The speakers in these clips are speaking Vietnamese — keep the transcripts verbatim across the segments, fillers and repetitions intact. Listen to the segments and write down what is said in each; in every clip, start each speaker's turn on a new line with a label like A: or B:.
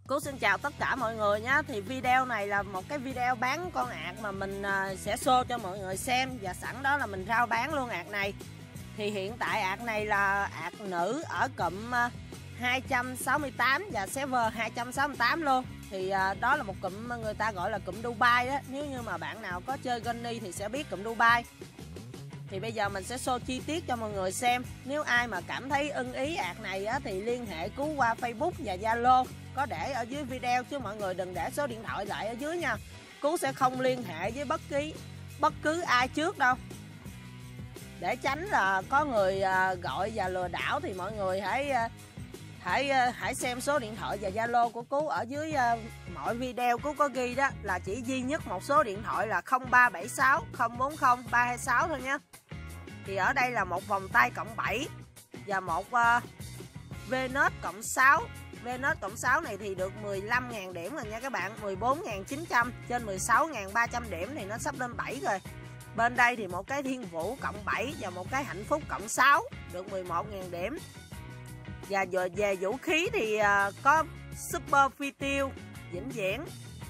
A: Cô xin chào tất cả mọi người nhé. Thì video này là một cái video bán con ạc mà mình sẽ show cho mọi người xem. Và sẵn đó là mình rao bán luôn ạc này. Thì hiện tại ạc này là ạc nữ ở cụm hai trăm sáu mươi tám và server hai trăm sáu mươi tám luôn. Thì đó là một cụm người ta gọi là cụm Dubai đó. Nếu như mà bạn nào có chơi Gunny thì sẽ biết cụm Dubai. Thì bây giờ mình sẽ show chi tiết cho mọi người xem. Nếu ai mà cảm thấy ưng ý ạc này á, thì liên hệ Cú qua Facebook và Zalo. Có để ở dưới video chứ mọi người đừng để số điện thoại lại ở dưới nha. Cú sẽ không liên hệ với bất kỳ bất cứ ai trước đâu. Để tránh là có người gọi và lừa đảo thì mọi người hãy hãy hãy xem số điện thoại và Zalo của Cú ở dưới mọi video. Cú có ghi đó là chỉ duy nhất một số điện thoại là không ba bảy sáu không bốn không ba hai sáu thôi nhé. Thì ở đây là một vòng tay cộng bảy và một uh, Venus cộng sáu. Venus cộng sáu này thì được mười lăm nghìn điểm rồi nha các bạn, mười bốn nghìn chín trăm trên mười sáu nghìn ba trăm điểm thì nó sắp lên bảy rồi. Bên đây thì một cái Thiên Vũ cộng bảy và một cái Hạnh Phúc cộng sáu được mười một nghìn điểm. Và về vũ khí thì uh, có Super Phi Tiêu vĩnh viễn,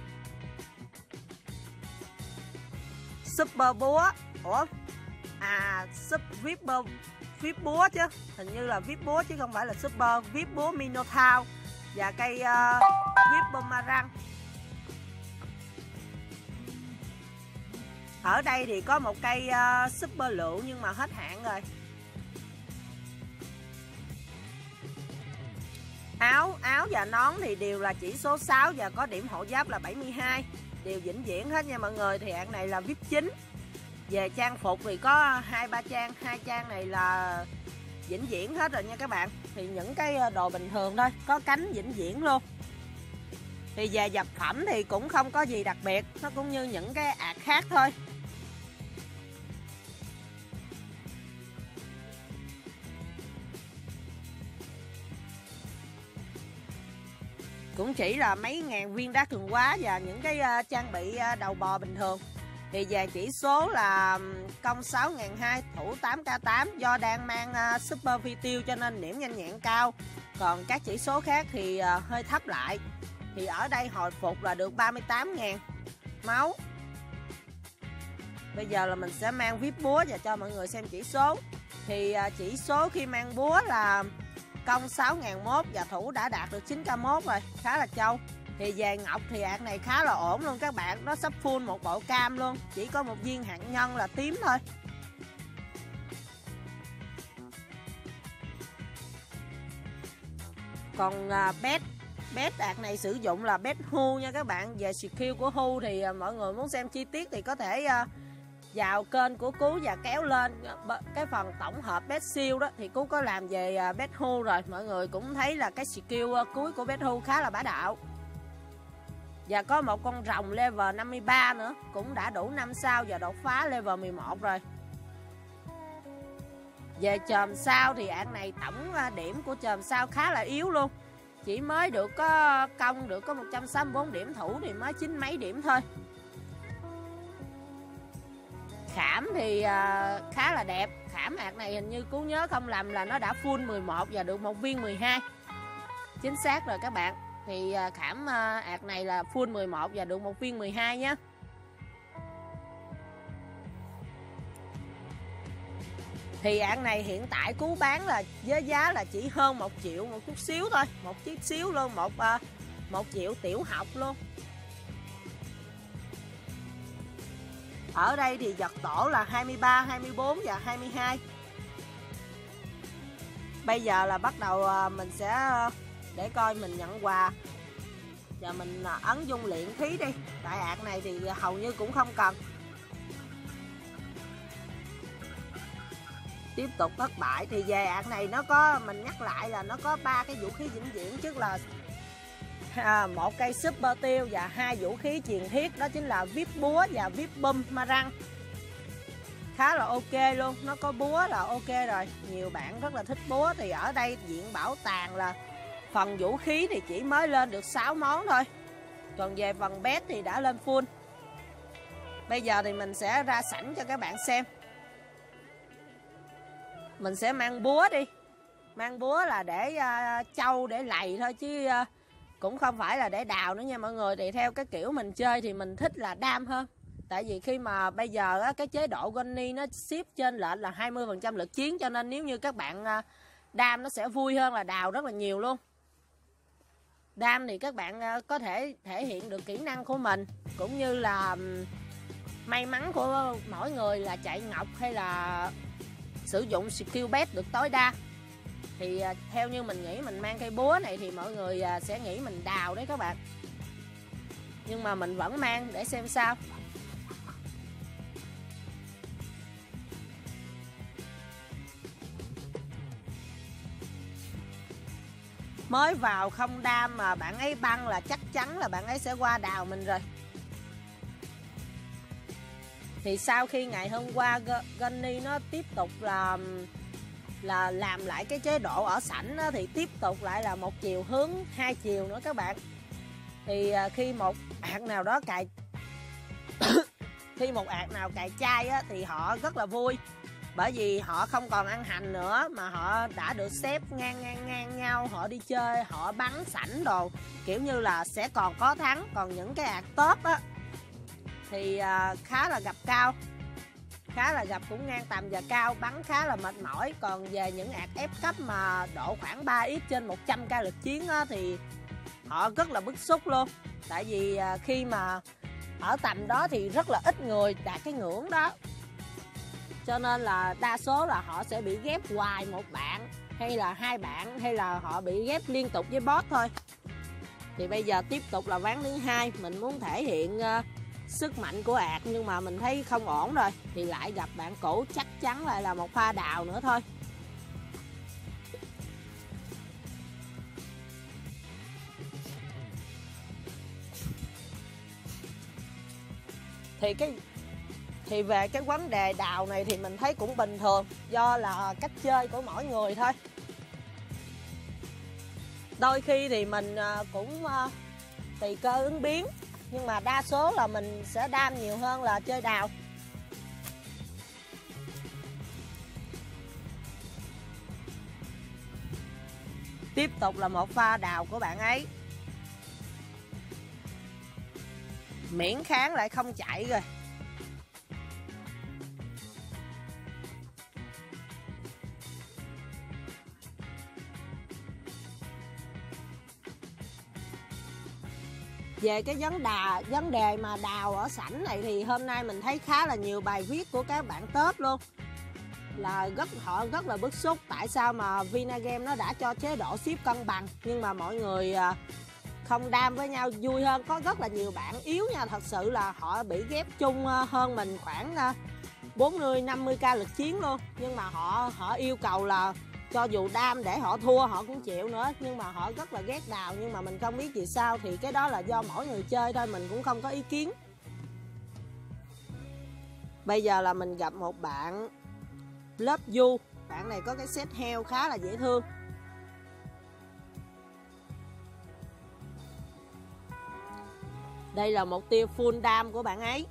A: Super Búa, ủa à Super vip vip búa chứ, hình như là vip búa chứ không phải là Super vip búa Minotaur và cây uh, vip Boomerang. Ở đây thì có một cây uh, Super Lựu nhưng mà hết hạn rồi. Áo áo và nón thì đều là chỉ số sáu và có điểm hộ giáp là bảy mươi hai, đều vĩnh viễn hết nha mọi người. Thì hạng này là vip chín. Về trang phục thì có hai ba trang, hai trang này là vĩnh viễn hết rồi nha các bạn. Thì những cái đồ bình thường thôi, có cánh vĩnh viễn luôn. Thì về vật phẩm thì cũng không có gì đặc biệt, nó cũng như những cái ạc khác thôi. Cũng chỉ là mấy ngàn viên đá cường hóa và những cái uh, trang bị uh, đầu bò bình thường. Thì về chỉ số là công sáu nghìn hai trăm, thủ tám k tám, do đang mang uh, Super Phi Tiêu cho nên điểm nhanh nhẹn cao. Còn các chỉ số khác thì uh, hơi thấp lại. Thì ở đây hồi phục là được ba mươi tám nghìn máu. Bây giờ là mình sẽ mang vip búa và cho mọi người xem chỉ số. Thì uh, chỉ số khi mang búa là công sáu nghìn một và thủ đã đạt được chín k một rồi, khá là trâu. Thì về ngọc thì ạc này khá là ổn luôn các bạn, nó sắp full một bộ cam luôn, chỉ có một viên hạt nhân là tím thôi. Còn uh, bet bet ạc này sử dụng là bet Hu nha các bạn. Về skill của Hu thì uh, mọi người muốn xem chi tiết thì có thể uh, vào kênh của Cú và kéo lên cái phần tổng hợp bet siêu đó, thì Cú có làm về bet Hu rồi. Mọi người cũng thấy là cái skill cuối của bet Hu khá là bá đạo. Và có một con rồng level năm mươi ba nữa, cũng đã đủ năm sao và đột phá level mười một rồi. Về chòm sao thì ạc này tổng điểm của chòm sao khá là yếu luôn, chỉ mới được có công được có một trăm sáu mươi bốn điểm, thủ thì mới chín mấy điểm thôi. Khảm thì uh, khá là đẹp. Khảm ạc này hình như Cú nhớ không lầm là nó đã full mười một và được một viên mười hai. Chính xác rồi các bạn. Thì uh, khảm uh, ạc này là full mười một và được một viên mười hai nhé. Thì ạc này hiện tại Cú bán là với giá là chỉ hơn một triệu một chút xíu thôi, một chiếc xíu luôn, một uh, một triệu tiểu học luôn. Ở đây thì vật tổ là hai mươi ba, hai mươi bốn và hai mươi hai. Bây giờ là bắt đầu mình sẽ để coi mình nhận quà. Và mình ấn dung luyện khí đi. Tại ạc này thì hầu như cũng không cần. Tiếp tục thất bại. Thì về ạc này nó có, mình nhắc lại là nó có ba cái vũ khí vĩnh viễn, tức là À, một cây Super Tiêu và hai vũ khí truyền thiết, đó chính là vip búa và vip Boomerang. Khá là ok luôn, nó có búa là ok rồi. Nhiều bạn rất là thích búa. Thì ở đây viện bảo tàng là phần vũ khí thì chỉ mới lên được sáu món thôi. Còn về phần bet thì đã lên full. Bây giờ thì mình sẽ ra sẵn cho các bạn xem. Mình sẽ mang búa đi. Mang búa là để uh, trâu để lầy thôi chứ uh, cũng không phải là để đào nữa nha mọi người. Thì theo cái kiểu mình chơi thì mình thích là đam hơn. Tại vì khi mà bây giờ á, cái chế độ Gunny nó ship trên lệnh là hai mươi phần trăm lực chiến, cho nên nếu như các bạn đam nó sẽ vui hơn là đào rất là nhiều luôn. Đam thì các bạn có thể thể hiện được kỹ năng của mình, cũng như là may mắn của mỗi người là chạy ngọc hay là sử dụng skill bet được tối đa. Thì theo như mình nghĩ, mình mang cây búa này thì mọi người sẽ nghĩ mình đào đấy các bạn, nhưng mà mình vẫn mang để xem sao. Mới vào không đam mà bạn ấy băng là chắc chắn là bạn ấy sẽ qua đào mình rồi. Thì sau khi ngày hôm qua Gunny nó tiếp tục là là làm lại cái chế độ ở sảnh đó, thì tiếp tục lại là một chiều hướng hai chiều nữa các bạn. Thì khi một ạc nào đó cài khi một ạc nào cài chai á, thì họ rất là vui, bởi vì họ không còn ăn hành nữa mà họ đã được xếp ngang ngang ngang nhau, họ đi chơi, họ bắn sảnh đồ, kiểu như là sẽ còn có thắng. Còn những cái ạc top á thì khá là gặp cao, khá là gặp cũng ngang tầm và cao, bắn khá là mệt mỏi. Còn về những ạc ép cấp mà độ khoảng ba x trên một trăm k lực chiến á, thì họ rất là bức xúc luôn. Tại vì khi mà ở tầm đó thì rất là ít người đạt cái ngưỡng đó, cho nên là đa số là họ sẽ bị ghép hoài một bạn hay là hai bạn, hay là họ bị ghép liên tục với boss thôi. Thì bây giờ tiếp tục là ván thứ hai, mình muốn thể hiện uh, sức mạnh của ạc, nhưng mà mình thấy không ổn rồi, thì lại gặp bạn cũ, chắc chắn lại là một pha đào nữa thôi. Thì cái Thì về cái vấn đề đào này thì mình thấy cũng bình thường, do là cách chơi của mỗi người thôi. Đôi khi thì mình cũng tùy cơ ứng biến, nhưng mà đa số là mình sẽ đam nhiều hơn là chơi đào. Tiếp tục là một pha đào của bạn ấy. Miễn kháng lại không chạy rồi. Về cái vấn đà, vấn đề mà đào ở sảnh này thì hôm nay mình thấy khá là nhiều bài viết của các bạn top luôn, là rất họ rất là bức xúc tại sao mà Vinagame nó đã cho chế độ ship cân bằng nhưng mà mọi người không đam với nhau vui hơn. Có rất là nhiều bạn yếu nha, thật sự là họ bị ghép chung hơn mình khoảng bốn mươi năm mươi k lực chiến luôn, nhưng mà họ họ yêu cầu là cho dù đam để họ thua họ cũng chịu nữa, nhưng mà họ rất là ghét đào. Nhưng mà mình không biết vì sao, thì cái đó là do mỗi người chơi thôi, mình cũng không có ý kiến. Bây giờ là mình gặp một bạn Love You. Bạn này có cái set heo khá là dễ thương. Đây là mục tiêu full đam của bạn ấy.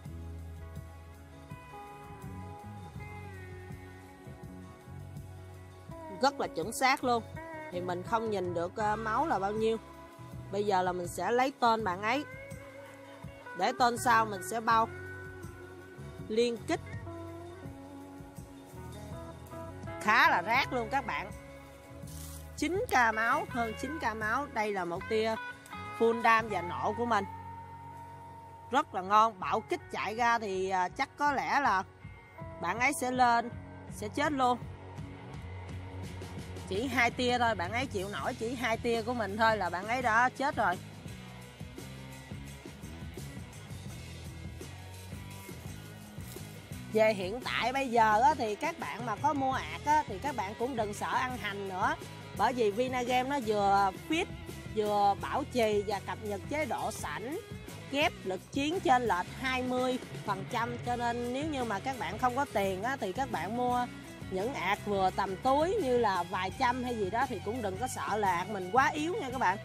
A: Rất là chuẩn xác luôn. Thì mình không nhìn được máu là bao nhiêu. Bây giờ là mình sẽ lấy tên bạn ấy. Để tên sau mình sẽ bao liên kích. Khá là rác luôn các bạn. chín k máu, hơn chín k máu. Đây là một tia full đam và nộ của mình. Rất là ngon. Bạo kích chạy ra thì chắc có lẽ là bạn ấy sẽ lên, sẽ chết luôn. Chỉ hai tia thôi, bạn ấy chịu nổi chỉ hai tia của mình thôi là bạn ấy đã chết rồi. Về hiện tại bây giờ á, thì các bạn mà có mua ạc á, thì các bạn cũng đừng sợ ăn hành nữa. Bởi vì Vinagame nó vừa fit, vừa bảo trì và cập nhật chế độ sảnh, ghép lực chiến trên lệch hai mươi phần trăm. Cho nên nếu như mà các bạn không có tiền á, thì các bạn mua những ạc vừa tầm túi như là vài trăm hay gì đó thì cũng đừng có sợ là ạc mình quá yếu nha các bạn.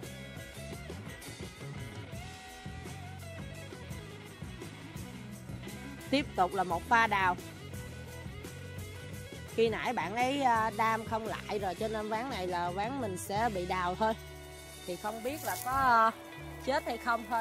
A: Tiếp tục là một pha đào. Khi nãy bạn ấy đam không lại rồi, cho nên ván này là ván mình sẽ bị đào thôi. thì không biết là có chết hay không thôi.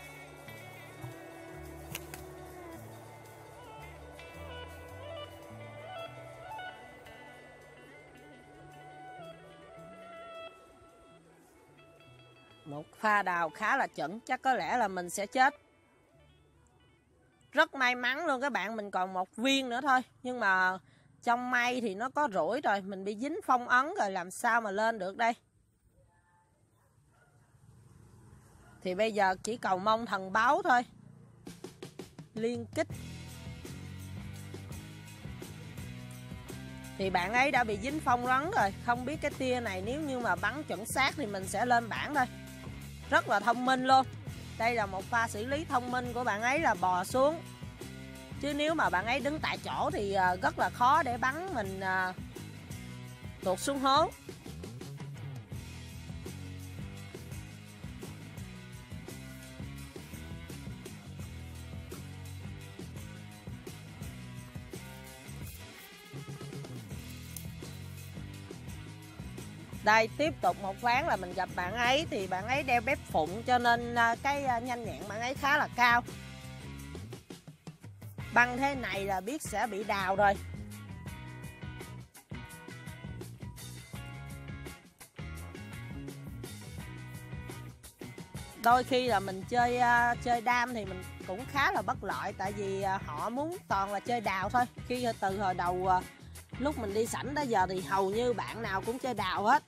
A: Một pha đào khá là chuẩn, chắc có lẽ là mình sẽ chết. Rất may mắn luôn các bạn, mình còn một viên nữa thôi. Nhưng mà trong may thì nó có rủi rồi, mình bị dính phong ấn rồi, làm sao mà lên được đây. Thì bây giờ chỉ cầu mong thần báo thôi. Liên kích. Thì bạn ấy đã bị dính phong ấn rồi. Không biết cái tia này nếu như mà bắn chuẩn xác thì mình sẽ lên bảng thôi. Rất là thông minh luôn. Đây là một pha xử lý thông minh của bạn ấy, là bò xuống. Chứ nếu mà bạn ấy đứng tại chỗ thì rất là khó để bắn mình tuột xuống hố. Đây, tiếp tục một ván là mình gặp bạn ấy. Thì bạn ấy đeo bếp phụng cho nên cái nhanh nhẹn bạn ấy khá là cao. Băng thế này là biết sẽ bị đào rồi. Đôi khi là mình chơi chơi đam thì mình cũng khá là bất lợi. Tại vì họ muốn toàn là chơi đào thôi. Khi từ hồi đầu lúc mình đi sảnh tới giờ thì hầu như bạn nào cũng chơi đào hết.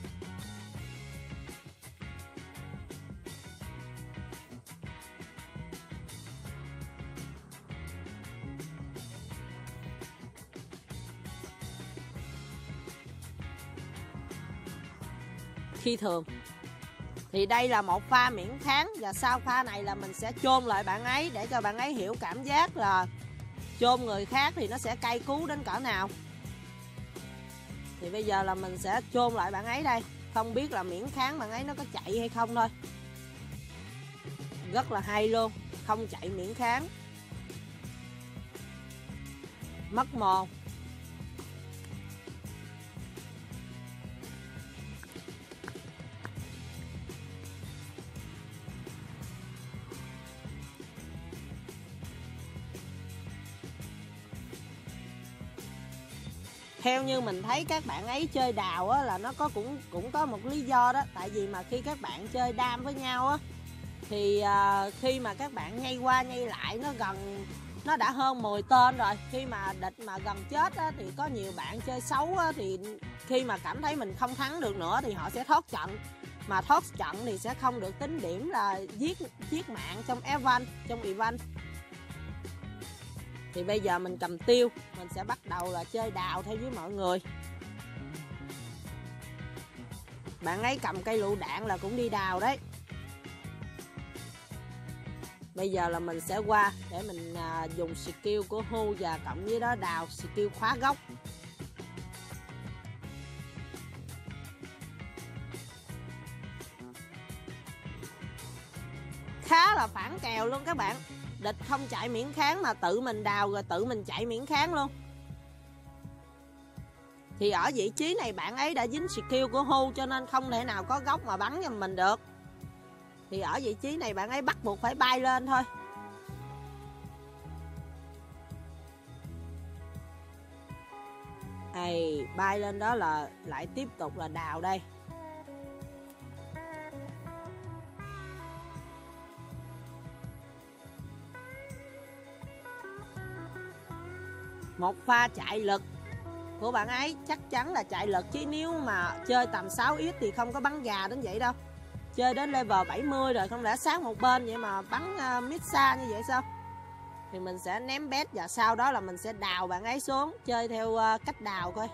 A: Khi thường thì đây là một pha miễn kháng, và sau pha này là mình sẽ chôn lại bạn ấy để cho bạn ấy hiểu cảm giác là chôn người khác thì nó sẽ cay cú đến cỡ nào. Thì bây giờ là mình sẽ chôn lại bạn ấy đây. Không biết là miễn kháng bạn ấy nó có chạy hay không thôi. Rất là hay luôn, không chạy miễn kháng. Mất mồ. Theo như mình thấy các bạn ấy chơi đào á, là nó có cũng cũng có một lý do đó. Tại vì mà khi các bạn chơi đam với nhau á, thì uh, khi mà các bạn nhay qua nhay lại nó gần, nó đã hơn mười tên rồi. Khi mà địch mà gần chết á, thì có nhiều bạn chơi xấu á, thì khi mà cảm thấy mình không thắng được nữa thì họ sẽ thoát trận. Mà thoát trận thì sẽ không được tính điểm là giết giết mạng trong event, trong event. Thì bây giờ mình cầm tiêu, mình sẽ bắt đầu là chơi đào theo với mọi người. Bạn ấy cầm cây lựu đạn là cũng đi đào đấy. Bây giờ là mình sẽ qua để mình à, dùng skill của Hu và cộng với đó đào skill khóa gốc. Khá là phản kèo luôn các bạn. Địch không chạy miễn kháng mà tự mình đào rồi tự mình chạy miễn kháng luôn. Thì ở vị trí này bạn ấy đã dính skill của Hu cho nên không thể nào có góc mà bắn cho mình được. Thì ở vị trí này bạn ấy bắt buộc phải bay lên thôi. Ây, bay lên đó là lại tiếp tục là đào đây. Một pha chạy lực của bạn ấy chắc chắn là chạy lực, chứ nếu mà chơi tầm sáu x thì không có bắn gà đến vậy đâu. Chơi đến level bảy mươi rồi không lẽ sát một bên vậy mà bắn uh, mid xa như vậy sao? Thì mình sẽ ném bét và sau đó là mình sẽ đào bạn ấy xuống, chơi theo uh, cách đào coi.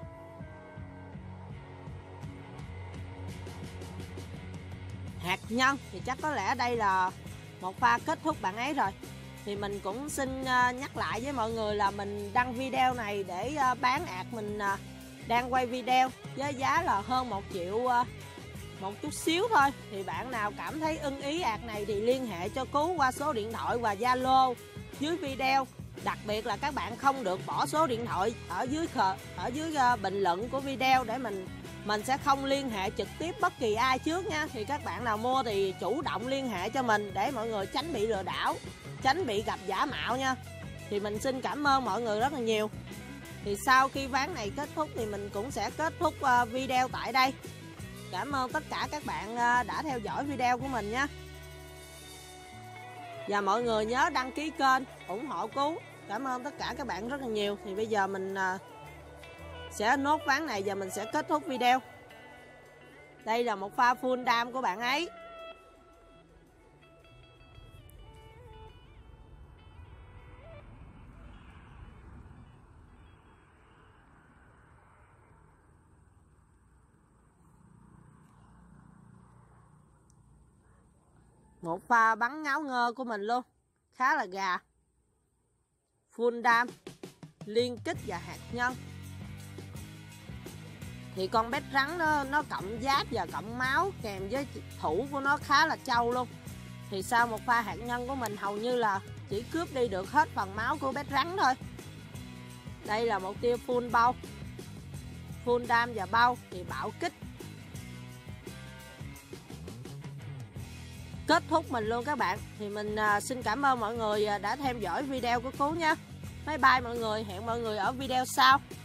A: Hạt nhân thì chắc có lẽ đây là một pha kết thúc bạn ấy rồi. Thì mình cũng xin uh, nhắc lại với mọi người là mình đăng video này để uh, bán ạc mình uh, đang quay video với giá là hơn một triệu uh, một chút xíu thôi. Thì bạn nào cảm thấy ưng ý ạc này thì liên hệ cho Cứu qua số điện thoại và Zalo dưới video. Đặc biệt là các bạn không được bỏ số điện thoại ở dưới ở dưới uh, bình luận của video để mình mình sẽ không liên hệ trực tiếp bất kỳ ai trước nha. Thì các bạn nào mua thì chủ động liên hệ cho mình để mọi người tránh bị lừa đảo, tránh bị gặp giả mạo nha. Thì mình xin cảm ơn mọi người rất là nhiều. Thì sau khi ván này kết thúc thì mình cũng sẽ kết thúc video tại đây. Cảm ơn tất cả các bạn đã theo dõi video của mình nhé. Và mọi người nhớ đăng ký kênh, ủng hộ Cú. Cảm ơn tất cả các bạn rất là nhiều. Thì bây giờ mình sẽ nốt ván này và mình sẽ kết thúc video. Đây là một pha full đam của bạn ấy. Một pha bắn ngáo ngơ của mình luôn. Khá là gà. Full đam, liên kích và hạt nhân. Thì con bét rắn nó, nó cộng giáp và cộng máu kèm với thủ của nó khá là trâu luôn. Thì sau một pha hạt nhân của mình hầu như là chỉ cướp đi được hết phần máu của bét rắn thôi. Đây là một tia full bao, full đam và bao thì bạo kích. Kết thúc mình luôn các bạn. Thì mình xin cảm ơn mọi người đã theo dõi video của Cú nha. Bye bye mọi người, hẹn mọi người ở video sau.